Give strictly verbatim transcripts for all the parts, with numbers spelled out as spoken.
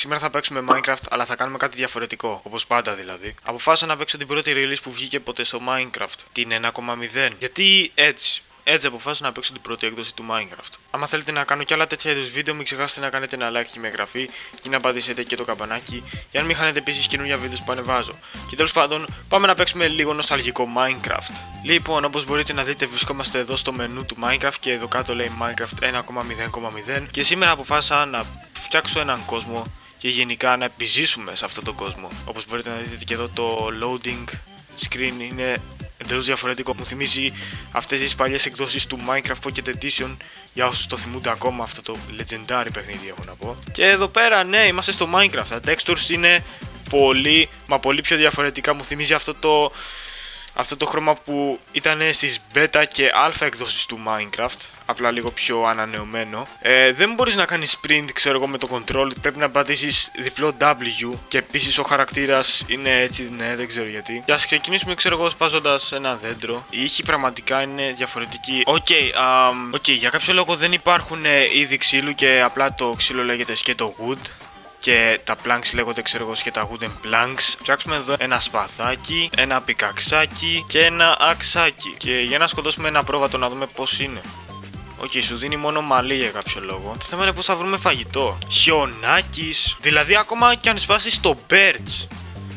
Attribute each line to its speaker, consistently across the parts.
Speaker 1: Σήμερα θα παίξουμε Minecraft, αλλά θα κάνουμε κάτι διαφορετικό, όπως πάντα δηλαδή. Αποφάσισα να παίξω την πρώτη release που βγήκε ποτέ στο Minecraft, την ένα κόμμα μηδέν. Γιατί έτσι. Έτσι αποφάσισα να παίξω την πρώτη έκδοση του Minecraft. Άμα θέλετε να κάνω και άλλα τέτοια είδους βίντεο, μην ξεχάσετε να κάνετε ένα like και με εγγραφή και να πατήσετε και το καμπανάκι για να μην χάνετε επίσης καινούργια βίντεο που ανεβάζω. Και τέλος πάντων, πάμε να παίξουμε λίγο νοσταλγικό Minecraft. Λοιπόν, όπως μπορείτε να δείτε, βρισκόμαστε εδώ στο μενού του Minecraft και εδώ κάτω λέει Minecraft ένα κόμμα μηδέν κόμμα μηδέν. Και σήμερα αποφάσισα να φτιάξω έναν κόσμο και γενικά να επιζήσουμε σε αυτόν τον κόσμο. Όπως μπορείτε να δείτε και εδώ, το loading screen είναι εντελώς διαφορετικό. Μου θυμίζει αυτές τις παλιές εκδόσεις του Minecraft Pocket Edition, για όσους το θυμούνται ακόμα, αυτό το legendary παιχνίδι έχω να πω. Και εδώ πέρα, ναι, είμαστε στο Minecraft. Τα textures είναι πολύ, μα πολύ πιο διαφορετικά. Μου θυμίζει αυτό το, αυτό το χρώμα που ήταν στις beta και alpha εκδόσεις του Minecraft, απλά λίγο πιο ανανεωμένο. Ε, δεν μπορείς να κάνεις sprint, ξέρω εγώ, με το control, πρέπει να πατήσεις διπλό W και επίσης ο χαρακτήρας είναι έτσι, ναι, δεν ξέρω γιατί. Και ας ξεκινήσουμε, ξέρω εγώ, σπάζοντας ένα δέντρο. Οι ήχοι πραγματικά είναι διαφορετικοί. Οκ, okay, um, okay, για κάποιο λόγο δεν υπάρχουν είδη ξύλου και απλά το ξύλο λέγεται σκέτο wood. Και τα planks λέγονται, ξέρω εγώ, σχετά wooden planks. Φτιάξουμε εδώ ένα σπαθάκι, ένα πικαξάκι και ένα αξάκι. Και για να σκοτώσουμε ένα πρόβατο να δούμε πώς είναι. Οκ, okay, σου δίνει μόνο μαλλί για κάποιο λόγο. Το θέμα είναι πώς θα βρούμε φαγητό. Χιονάκης. Δηλαδή, ακόμα και αν σπάσεις το birch,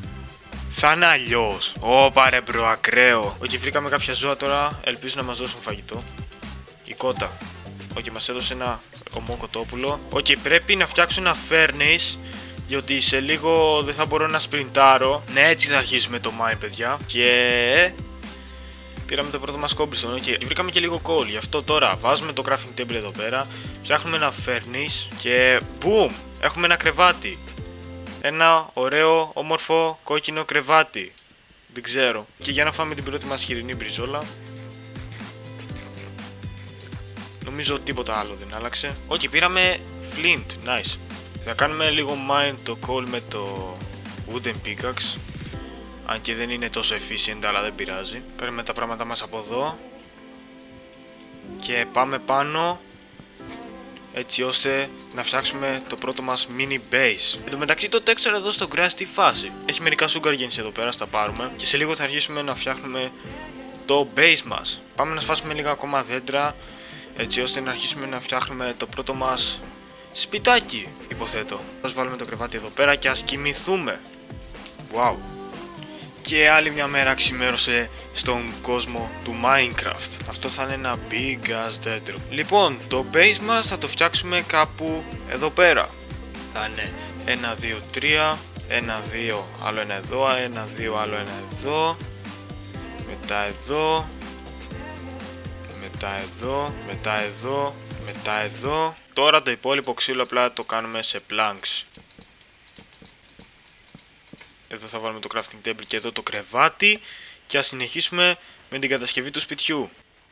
Speaker 1: θα είναι αλλιώς. Ωπα ρε μπρο, ακραίο. Οκ, okay, βρήκαμε κάποια ζώα τώρα. Ελπίζω να μας δώσουν φαγητό. Η κότα. Οκ, okay, μας έδωσε ένα ομό κοτόπουλο. Οκ, okay, πρέπει να φτιάξω ένα furnace, διότι σε λίγο δεν θα μπορώ να σπριντάρω. Ναι, έτσι θα αρχίσουμε το mine, παιδιά. Και πήραμε το πρώτο μας cobblestone. Οκ, okay. Βρήκαμε και λίγο coal. Γι' αυτό τώρα βάζουμε το crafting table εδώ πέρα. Φτιάχνουμε ένα furnace και boom! Έχουμε ένα κρεβάτι. Ένα ωραίο, όμορφο, κόκκινο κρεβάτι. Δεν ξέρω. Και για να φάμε την πρώτη μας χοιρινή μπριζόλα. Νομίζω τίποτα άλλο δεν άλλαξε. Οκ, okay, πήραμε flint, nice. Θα κάνουμε λίγο mine το coal με το wooden pickaxe. Αν και δεν είναι τόσο efficient, αλλά δεν πειράζει. Παίρνουμε τα πράγματα μας από εδώ και πάμε πάνω, έτσι ώστε να φτιάξουμε το πρώτο μας mini base. Εν τω μεταξύ, το texture εδώ στο grass τι φάση. Έχει μερικά sugar canes εδώ πέρα, στα πάρουμε. Και σε λίγο θα αρχίσουμε να φτιάχνουμε το base μας. Πάμε να σφάσουμε λίγα ακόμα δέντρα, έτσι ώστε να αρχίσουμε να φτιάχνουμε το πρώτο μας σπιτάκι, υποθέτω. Ας βάλουμε το κρεβάτι εδώ πέρα και ας κοιμηθούμε. Wow. Και άλλη μια μέρα ξημέρωσε στον κόσμο του Minecraft. Αυτό θα είναι ένα big ass δέντρο. Λοιπόν, το base μας θα το φτιάξουμε κάπου εδώ πέρα. Θα είναι ένα, δύο, τρία, ένα, δύο, άλλο ένα εδώ, ένα, δύο, άλλο ένα εδώ, μετά εδώ, μετά εδώ, μετά εδώ, μετά εδώ. Τώρα το υπόλοιπο ξύλο απλά το κάνουμε σε planks. Εδώ θα βάλουμε το crafting table και εδώ το κρεβάτι. Και ας συνεχίσουμε με την κατασκευή του σπιτιού.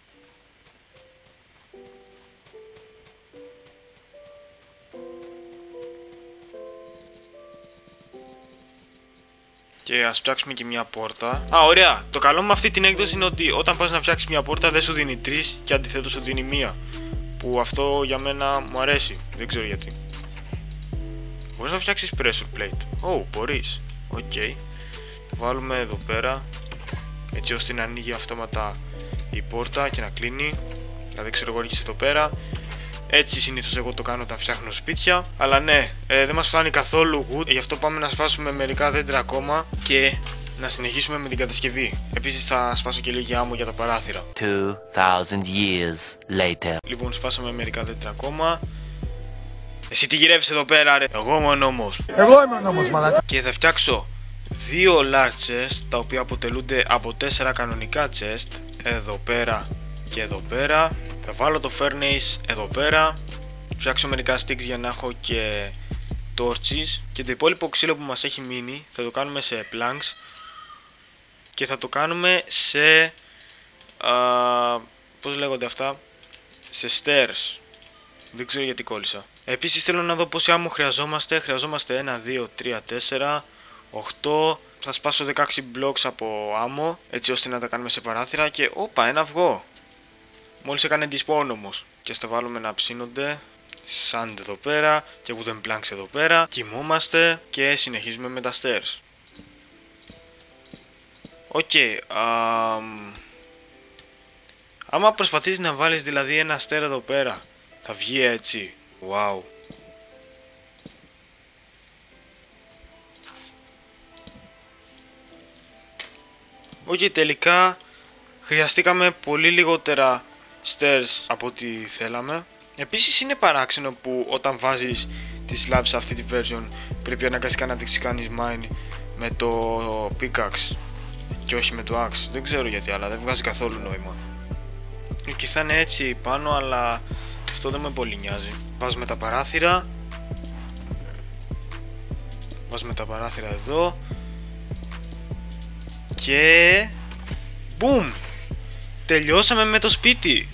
Speaker 1: Και ας φτιάξουμε και μια πόρτα. Α, ωραία! Το καλό με αυτή την έκδοση είναι ότι όταν πας να φτιάξεις μια πόρτα δεν σου δίνει τρεις και αντιθέτως σου δίνει μία. Που αυτό για μένα μου αρέσει. Δεν ξέρω γιατί. Μπορείς να φτιάξεις pressure plate. Oh, μπορείς. Οκ. Okay. Θα βάλουμε εδώ πέρα, έτσι ώστε να ανοίγει αυτόματα η πόρτα και να κλείνει. Δηλαδή, ξέρω εγώ, έρχεσαι εδώ πέρα. Έτσι συνήθως εγώ το κάνω όταν φτιάχνω σπίτια. Αλλά ναι, ε, δεν μας φτάνει καθόλου wood. Γι' αυτό πάμε να σπάσουμε μερικά δέντρα ακόμα και να συνεχίσουμε με την κατασκευή. Επίσης θα σπάσω και λίγη άμμο για τα παράθυρα.
Speaker 2: two thousand years later.
Speaker 1: Λοιπόν, σπάσαμε μερικά δέντρα ακόμα. Εσύ τι γυρεύεις εδώ πέρα, ρε? Εγώ είμαι ο νόμος.
Speaker 3: Εγώ είμαι ο νόμος, μαλάκα.
Speaker 1: Και θα φτιάξω δύο large chest, τα οποία αποτελούνται από τέσσερα κανονικά chest. Εδώ πέρα και εδώ πέρα. Θα βάλω το furnace εδώ πέρα. Φτιάξω μερικά sticks για να έχω και torches. Και το υπόλοιπο ξύλο που μας έχει μείνει θα το κάνουμε σε planks. Και θα το κάνουμε σε... Α, πώς λέγονται αυτά? Σε stairs. Δεν ξέρω γιατί κόλλησα. Επίσης θέλω να δω πόση άμμο χρειαζόμαστε. Χρειαζόμαστε ένα, δύο, τρία, τέσσερα, οκτώ. Θα σπάσω δεκαέξι blocks από άμμο, έτσι ώστε να τα κάνουμε σε παράθυρα. Και όπα, ένα αυγό. Μόλις έκανε despawn όμως. Και στα βάλουμε να ψήνονται. sand εδώ πέρα και wooden planks εδώ πέρα. Κοιμόμαστε και συνεχίζουμε με τα stairs. Οκ, okay, um... άμα προσπαθείς να βάλεις δηλαδή ένα stair εδώ πέρα, θα βγει έτσι. Wow. Οκ, okay, τελικά χρειαστήκαμε πολύ λιγότερα stairs από ό,τι θέλαμε. Επίσης είναι παράξενο που όταν βάζεις τις slabs σε αυτή τη version πρέπει αναγκαστικά να τις κάνεις mine με το pickaxe και όχι με το axe. Δεν ξέρω γιατί, αλλά δεν βγάζει καθόλου νόημα. Και θα είναι έτσι πάνω, αλλά αυτό δεν με πολύ νοιάζει. Βάζουμε τα παράθυρα. Βάζουμε τα παράθυρα εδώ. Και... Boom! Τελειώσαμε με το σπίτι!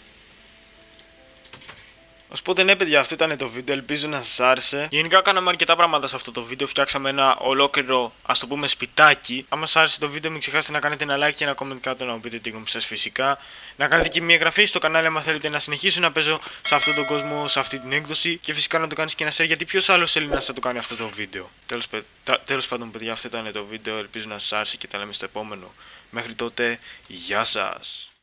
Speaker 1: Οπότε ναι παιδιά, αυτό ήταν το βίντεο, ελπίζω να σας άρεσε. Γενικά κάναμε αρκετά πράγματα σε αυτό το βίντεο, φτιάξαμε ένα ολόκληρο, ας το πούμε, σπιτάκι. Αν σας άρεσε το βίντεο μην ξεχάσετε να κάνετε ένα like και ένα comment κάτω να μου πείτε τη γνώμη σας φυσικά. Να κάνετε και μια εγγραφή στο κανάλι αν θέλετε να συνεχίσω να παίζω σε αυτόν τον κόσμο, σε αυτή την έκδοση. Και φυσικά να το κάνεις και ένα share, γιατί ποιος άλλος Έλληνας θα το κάνει αυτό το βίντεο. Τέλος, τέλος πάντων παιδιά, αυτό ήταν το βίντεο, ελπίζω να σας άρεσε και τα λέμε στο επόμενο. Μέχρι τότε, γεια σας!